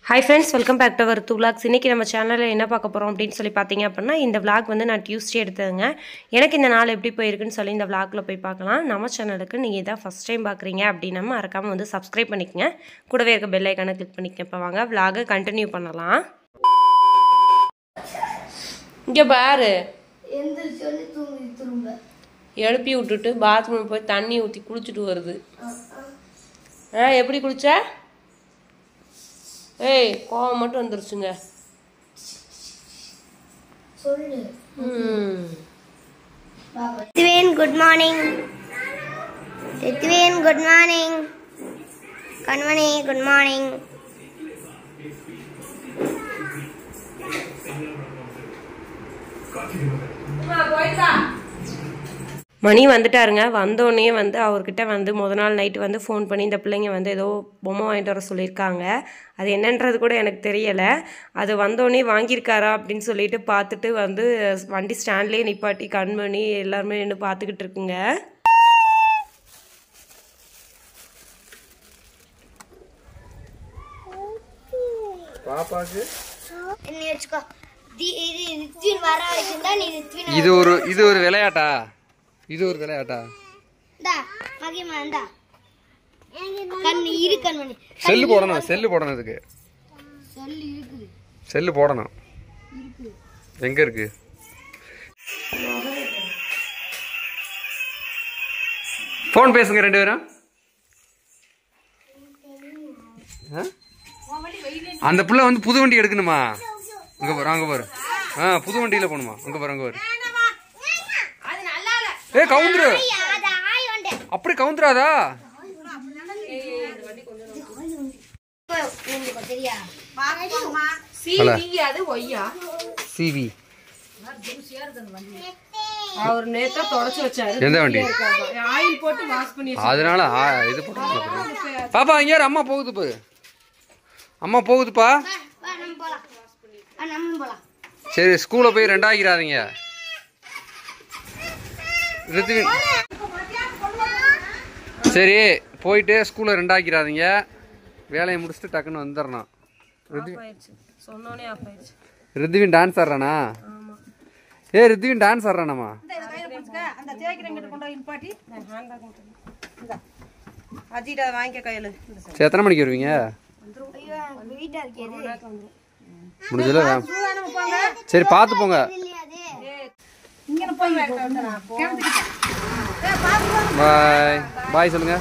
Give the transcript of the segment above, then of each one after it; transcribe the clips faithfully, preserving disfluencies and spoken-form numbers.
Hi friends, welcome back to our two vlogs. இன்னைக்கு நம்ம சேனல்ல என்ன பார்க்க போறோம் அப்படினு சொல்லி பாத்தீங்க அப்படினா இந்த vlog வந்து நான் Tuesday எடுத்ததுங்க. எனக்கு இந்த நாள் எப்படி போயிருக்குன்னு சொல்லி இந்த vlogல போய் பார்க்கலாம். நம்ம சேனலுக்கு நீங்க இத first time பார்க்கறீங்க அப்படினா மறக்காம வந்து subscribe பண்ணிக்கங்க. கூடவே இருக்க bell icon-ஐ click பண்ணிக்கங்க. இப்ப வாங்க vlog-ஐ continue பண்ணலாம். இங்க பாரு. எந்திரச்சு வந்து தூங்கி திரும்ப. எழுப்பி விட்டுட்டு பாத்ரூம் போய் தண்ணி ஊத்தி குளிச்சிட்டு வருது. ஆ எப்படி குளிச்ச? ஏய் கோவம் மட்டும் வந்துருச்சுங்க. சொல்லு. ம். Ritwin, good morning. Ritwin, good morning. Kanmani, good morning. அம்மா போய்டா. மணி வந்துட்டாருங்க. வந்தோடனே வந்து அவர்கிட்ட வந்து முத நாள் நைட்டு வந்து ஃபோன் பண்ணி இந்த பிள்ளைங்க வந்து ஏதோ பொம்மை வாங்கிட்டு வர சொல்லியிருக்காங்க. அது என்னன்றது கூட எனக்கு தெரியலை. அது வந்தோடனே வாங்கியிருக்காரா அப்படின்னு சொல்லிட்டு பார்த்துட்டு வந்து வண்டி ஸ்டாண்ட்லேயே நிப்பாட்டி கண்மணி எல்லாருமே நின்று பார்த்துக்கிட்டு இருக்குங்க. இது ஒரு இது ஒரு விளையாட்டா இது ஒரு விளையாட்டா செல்லு போடணும் செல்லு போடணும் இதுக்கு செல்லு போடணும் எங்க இருக்கு போன் பேசுங்க ரெண்டு பேரும் அந்த புள்ள வந்து புது வண்டி எடுக்கணுமா அங்க பாரு அங்க பாரு ஆ புது வண்டியில போணுமா அங்க பாரு அங்க பாரு ஏ கவுந்துரு அப்படி கவுந்துராதா சிவி அவர் நேத்தா தொடச்சு வச்சாரு. எந்த வண்டி ஆயில் போட்டு வாஷ் பண்ணி அதனால இது போட்டு பாப்பா இங்க அம்மா போகுது பாரு அம்மா போகுதுப்பா சரி ஸ்கூல போய் ரெண்டாகிறாதீங்க சரி போயிட்டு ஸ்கூல்ல ரெண்டாக்கிறாதீங்க வேலையை முடிச்சுட்டு டக்குன்னு வந்துடணும் ரித்வின் டான்ஸ் ஆடுறானா ஏ ரித்வின் டான்ஸ் ஆடுறானாமா சரி எத்தனை மணிக்கு வருவீங்க முடிஞ்சல சரி பார்த்து போங்க பாய் பாய் சொல்லுங்க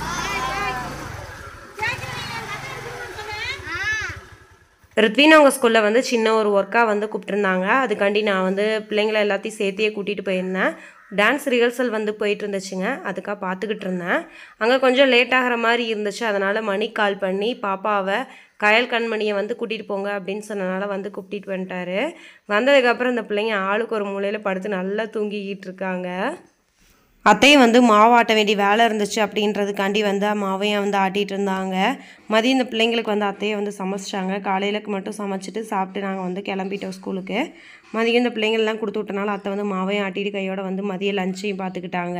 ரித்வின் அவங்க ஸ்கூலில் வந்து சின்ன ஒரு ஒர்க்காக வந்து கூப்பிட்டுருந்தாங்க. அதுக்காண்டி நான் வந்து பிள்ளைங்களை எல்லாத்தையும் சேர்த்தியே கூட்டிகிட்டு போயிருந்தேன். டான்ஸ் ரிஹர்சல் வந்து போயிட்டு இருந்துச்சுங்க. அதுக்காக பார்த்துக்கிட்டு இருந்தேன். அங்கே கொஞ்சம் லேட் ஆகிற மாதிரி இருந்துச்சு. அதனால் மணி கால் பண்ணி பாப்பாவை கயல் கண்மணியை வந்து கூட்டிகிட்டு போங்க அப்படின்னு சொன்னனால வந்து கூப்பிட்டு வந்துட்டாரு. வந்ததுக்கப்புறம் இந்த பிள்ளைங்க ஆளுக்கு ஒரு மூலையில் படுத்து நல்லா தூங்கிக்கிட்டு இருக்காங்க. அத்தையும் வந்து மாவு ஆட்ட வேண்டிய வேலை இருந்துச்சு அப்படின்றதுக்காண்டி வந்து மாவையும் வந்து ஆட்டிகிட்டு இருந்தாங்க. மதியம் இந்த பிள்ளைங்களுக்கு வந்து அத்தையை வந்து சமைச்சிட்டாங்க. காலையிலுக்கு மட்டும் சமைச்சிட்டு சாப்பிட்டு நாங்கள் வந்து கிளம்பிட்டோம் ஸ்கூலுக்கு. மதியம் இந்த பிள்ளைங்கள்லாம் கொடுத்து விட்டனால அத்தை வந்து மாவையும் ஆட்டிட்டு கையோட வந்து மதியம் லஞ்சையும் பார்த்துக்கிட்டாங்க.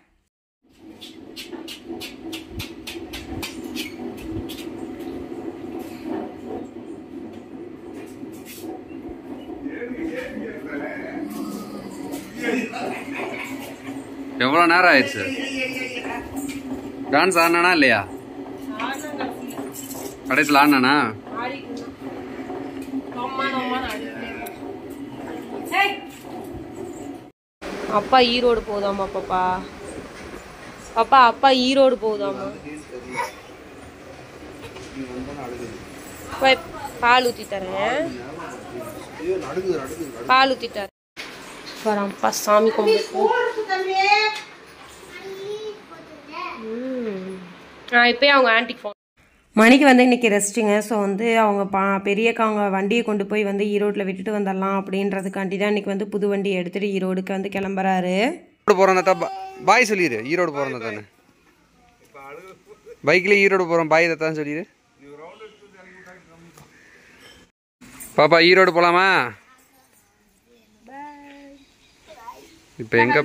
எவ்வளோ நேரம் ஆயிடுச்சு டான்ஸ் ஆடினானா இல்லையா கடைசியில் ஆடினானா அப்பா ஈரோடு போதாமா பாப்பா பாப்பா அப்பா ஈரோடு போதாமா பால் ஊற்றி தரேன் பால் ஊற்றி தரேன் வரப்பா சாமி கும்பிட்டு ஆ இப்போயே அவங்க ஆன்ட்டிக்கு ஃபோன் மணிக்கு வந்து இன்றைக்கி ரெஸ்ட்டுங்க. ஸோ வந்து அவங்க பா பெரியக்கா அவங்க வண்டியை கொண்டு போய் வந்து ஈரோட்டில் விட்டுட்டு வந்துடலாம் அப்படின்றதுக்காண்டி தான் இன்றைக்கி வந்து புது வண்டியை எடுத்துகிட்டு ஈரோடுக்கு வந்து கிளம்புறாரு. ஈரோடு போகிறோம் பாய் சொல்லிடு ஈரோடு போகிறோம் தானே பைக்கில் ஈரோடு போகிறோம் பாய் தான் சொல்லிடு பாப்பா ஈரோடு போகலாமா இப்போ எங்கே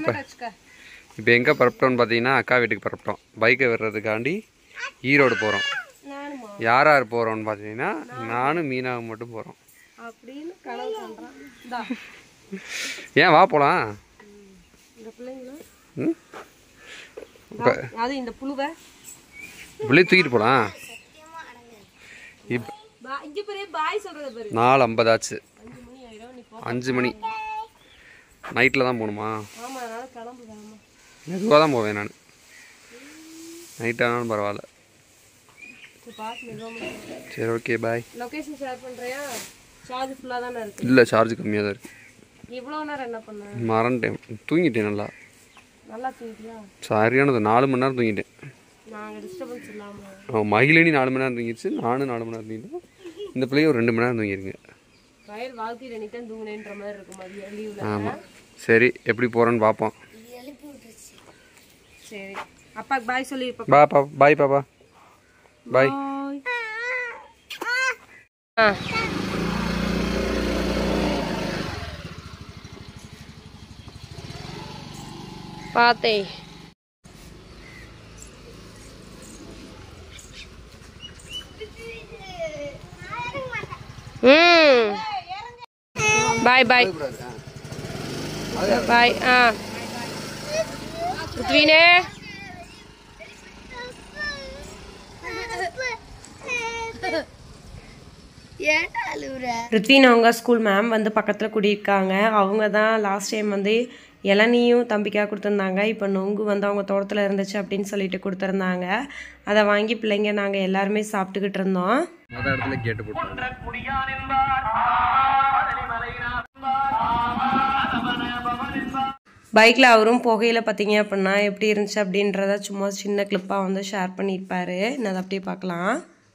இப்போ எங்கே பரப்பிட்டோம்னு பார்த்தீங்கன்னா அக்கா வீட்டுக்கு பரப்பிட்டோம் பைக்கை விடுறதுக்காண்டி ஈரோடு போகிறோம். யார் யார் போகிறோன்னு பார்த்தீங்கன்னா நானும் மீனாவும் மட்டும் போகிறோம் அப்படின்னு கனவு பண்ணுறான். ஏன் வா போகலாம். இந்த பிள்ளைங்களும் ம் அது இந்த புழுவை இப்படியே தூக்கிட்டு போகலாம். இப்போ இங்கே பெரிய பாய் சொல்கிறத பாரு. நாலு ஐம்பதாச்சு. அஞ்சு மணி நைட்டில் தான் போகணுமா? ஆமாம், அதனால் கிளம்புதாம்மா. மெதுவாக தான் போவேன் நான். நைட்டானாலும் பரவாயில்ல. சரி ஓகே பாய். லொகேஷன் ஷேர் பண்ணுறியா? சார்ஜ் ஃபுல்லாக தானே இருக்குது. இல்லை சார்ஜ் கம்மியாக தான் இருக்குது. இவ்வளோ நேரம் என்ன பண்ண? மறந்துட்டேன், தூங்கிட்டேன். நல்லா நல்லா தூங்கிட்டியா? சரியானது நாலு மணி நேரம் தூங்கிட்டேன். நாங்கள் டிஸ்டர்பன்ஸ் இல்லாமல். அவன் மகிழினி நாலு மணி நேரம் தூங்கிடுச்சு, நானும் நாலு மணி நேரம் தூங்கிட்டோம். இந்த பிள்ளைய ஒரு ரெண்டு மணி நேரம் தூங்கிடுங்க. வயல் வாழ்க்கையில் எனி டைம் தூங்கினேன்ற மாதிரி இருக்கும் மதியம் லீவில். ஆமாம் சரி, எப்படி போகிறோன்னு பார்ப்போம். சரி, அப்பாக்கு பாய் சொல்லி. பா பா பாய் பாப்பா பாய். ஆ பார்த்தே. ம் பாய் பாய் பாய். ஆ ருத்வீனே ருத்வீன் அவங்க ஸ்கூல் மேம் வந்து பக்கத்தில் கூட்டியிருக்காங்க. அவங்க தான் லாஸ்ட் டைம் வந்து இளநியும் தம்பிக்காக கொடுத்துருந்தாங்க. இப்போ நொங்கு வந்து அவங்க தோட்டத்தில் இருந்துச்சு அப்படின்னு சொல்லிட்டு கொடுத்துருந்தாங்க. அதை வாங்கி பிள்ளைங்க நாங்கள் எல்லாருமே சாப்பிட்டுக்கிட்டு இருந்தோம். இடத்துல கேட்டு போட்டு பைக்கில் அவரும் புகையில் பார்த்தீங்க அப்படின்னா எப்படி இருந்துச்சு அப்படின்றத சும்மா சின்ன கிளிப்பாக வந்து ஷேர் பண்ணியிருப்பாரு. நான் அதை அப்படியே பார்க்கலாம்.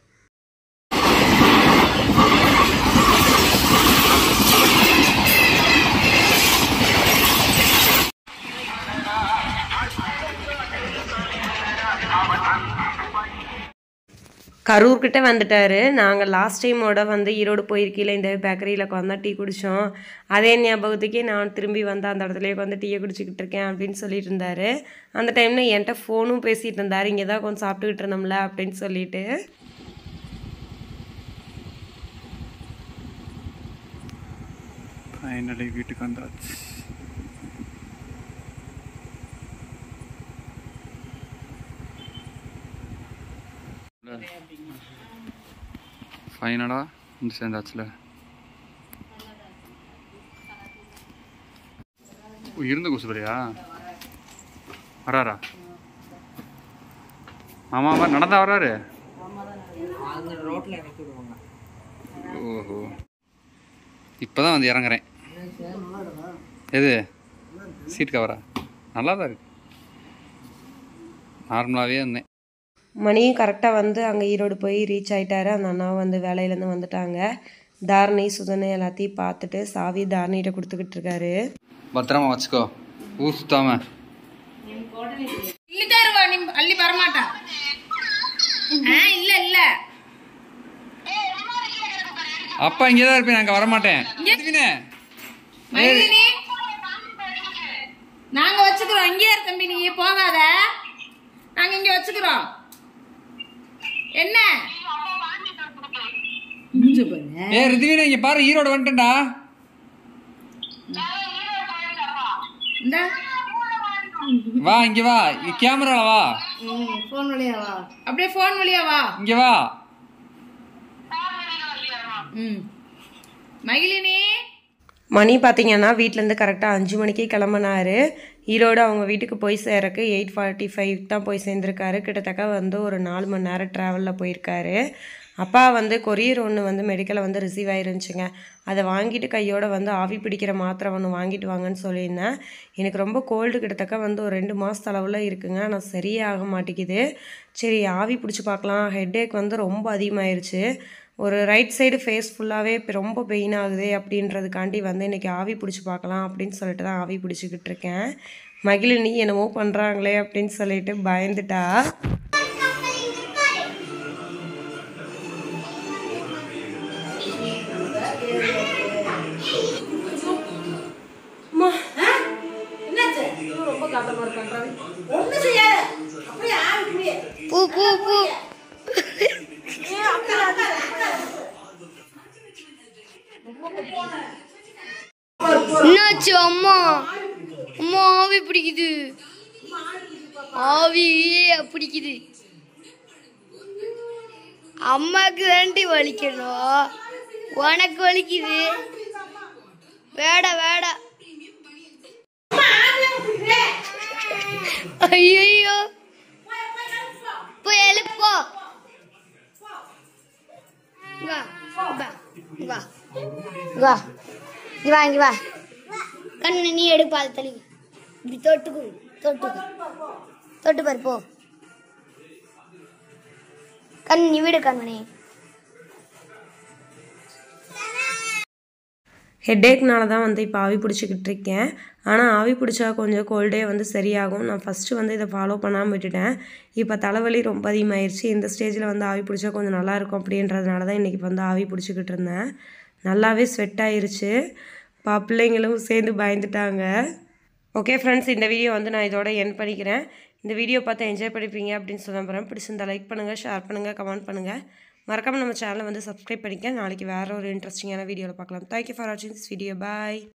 கரூர்கிட்ட வந்துட்டார். நாங்கள் லாஸ்ட் டைமோட வந்து ஈரோடு போயிருக்கையில் இந்த பேக்கரியில் உட்காந்து டீ குடித்தோம். அதே ஞாபகத்துக்கே நான் திரும்பி வந்து அந்த இடத்துலேயே உட்காந்து டீயை குடிச்சிக்கிட்டு இருக்கேன் அப்படின்னு சொல்லிட்டு இருந்தார். அந்த டைமில் என்கிட்ட ஃபோனும் பேசிகிட்டு இருந்தார். இங்கே தான் கொஞ்சம் சாப்பிட்டுக்கிட்டு இருந்தோம்ல அப்படின்னு சொல்லிட்டு. ஃபைனலி வீட்டுக்கு வந்தாச்சு. ஃபைனலா வந்து சேர்ந்தாச்சுல. இருந்த குசுபரியா வராரா? ஆமா ஆமா நடந்தா வராரு. ஓஹோ, இப்பதான் வந்து இறங்குறேன். எது சீட் கவரா? நல்லா தான் இருக்கு. நார்மலாகவே இருந்தேன். மணியும் கரெக்டாக வந்து அங்கே ஈரோடு போய் ரீச் ஆகிட்டாரு. அந்த அண்ணாவும் வந்து வேலையிலேருந்து வந்துட்டாங்க. தாரணி சுதனை எல்லாத்தையும் பார்த்துட்டு சாவி தாரணிகிட்ட கொடுத்துக்கிட்டு இருக்காரு. பத்திரமா வச்சுக்கோ, ஊர் சுத்தாம. அள்ளி வரமாட்டான். இல்ல இல்ல அப்பா இங்கதான் இருப்பேன், அங்க வரமாட்டேன். நாங்க வச்சுக்கிறோம். இங்கே இரு தம்பி, நீ போகாத. நாங்க இங்க வச்சுக்கிறோம். என்ன ஏ ரித்வீனா, இங்க பாரு, ஈரோடு வந்துட்டேன்டா. வா இங்க வா, கேமரால வா. போன் வழியா வா. அப்படியே போன் வழியா வா. இங்க வா. ம் மகிழினி. மணி பார்த்தீங்கன்னா வீட்டிலேருந்து கரெக்டாக அஞ்சு மணிக்கே கிளம்புனாரு. ஈரோடு அவங்க வீட்டுக்கு போய் சேரக்கு எயிட் ஃபார்ட்டி ஃபைவ் தான் போய் சேர்ந்துருக்காரு. கிட்டத்தட்ட வந்து ஒரு நாலு மணி நேரம் ட்ராவலில் போயிருக்காரு. அப்பா வந்து கொரியர் ஒன்று வந்து மெடிக்கலில் வந்து ரிசீவ் ஆயிருந்துச்சுங்க. அதை வாங்கிட்டு கையோடு வந்து ஆவி பிடிக்கிற மாத்திரை ஒன்று வாங்கிட்டு வாங்கன்னு சொல்லியிருந்தேன். எனக்கு ரொம்ப கோல்டு கிட்டத்தட்ட வந்து ஒரு ரெண்டு மாதத்து அளவில் இருக்குங்க. ஆனால் சரியே ஆக மாட்டேங்குது. சரி ஆவி பிடிச்சி பார்க்கலாம். ஹெட்டேக் வந்து ரொம்ப அதிகமாகிருச்சு. ஒரு ரைட் சைடு ஃபேஸ் ஃபுல்லாகவே இப்போ ரொம்ப பெயின் ஆகுது அப்படின்றதுக்காண்டி வந்து இன்றைக்கி ஆவி பிடிச்சி பார்க்கலாம் அப்படின்னு சொல்லிட்டு தான் ஆவி பிடிச்சிக்கிட்டு இருக்கேன். மகிழினி என்னமோ பண்ணுறாங்களே அப்படின்னு சொல்லிட்டு பயந்துட்டா. பூ பூ பூ என்னாச்சு அம்மா? அம்மா ஆவி பிடிக்குது, ஆவி பிடிக்குது. அம்மாக்கு தாண்டி வலிக்கணும், உனக்கு வலிக்குது. வேட வேட ஐயோ போய் எழுப்போ. வா வா வா வா இங்க வா இங்க வா. கண்ணு நீ எடுப்பா, அது தள்ளி இப்படி தொட்டுக்கு தொட்டுக்கு தொட்டு பாரு போ. கண் நீ விடு கண்மணி. ஹெட்டேக்னால தான் வந்து இப்போ ஆவி பிடிச்சிக்கிட்டு இருக்கேன். ஆனால் ஆவி பிடிச்சா கொஞ்சம் கோல்டே வந்து சரியாகும். நான் ஃபஸ்ட்டு வந்து இதை ஃபாலோ பண்ணாமல் விட்டுட்டேன். இப்போ தலைவலி ரொம்ப அதிகமாகிடுச்சு. இந்த ஸ்டேஜில் வந்து ஆவி பிடிச்சா கொஞ்சம் நல்லாயிருக்கும் அப்படின்றதுனால தான் இன்றைக்கி வந்து ஆவி பிடிச்சிக்கிட்டு இருந்தேன். நல்லாவே ஸ்வெட் ஆகிருச்சு. பா பிள்ளைங்களும் சேர்ந்து பயந்துட்டாங்க. ஓகே ஃப்ரெண்ட்ஸ், இந்த வீடியோ வந்து நான் இதோட எண்ட் பண்ணிக்கிறேன். இந்த வீடியோ பார்த்து என்ஜாய் பண்ணிப்பீங்க அப்படின்னு சொல்ல போகிறேன். பிடிச்சிருந்தா லைக் பண்ணுங்கள், ஷேர் பண்ணுங்கள், கமெண்ட் பண்ணுங்கள். மறக்காமல் நம்ம சேனலை வந்து சப்ஸ்கிரைப் பண்ணிக்க. நாளைக்கு வேறு ஒரு இன்ட்ரெஸ்டிங்கான வீடியோவில் பார்க்கலாம். தேங்க்யூ ஃபார் வாட்சிங் திஸ் வீடியோ. பாய்.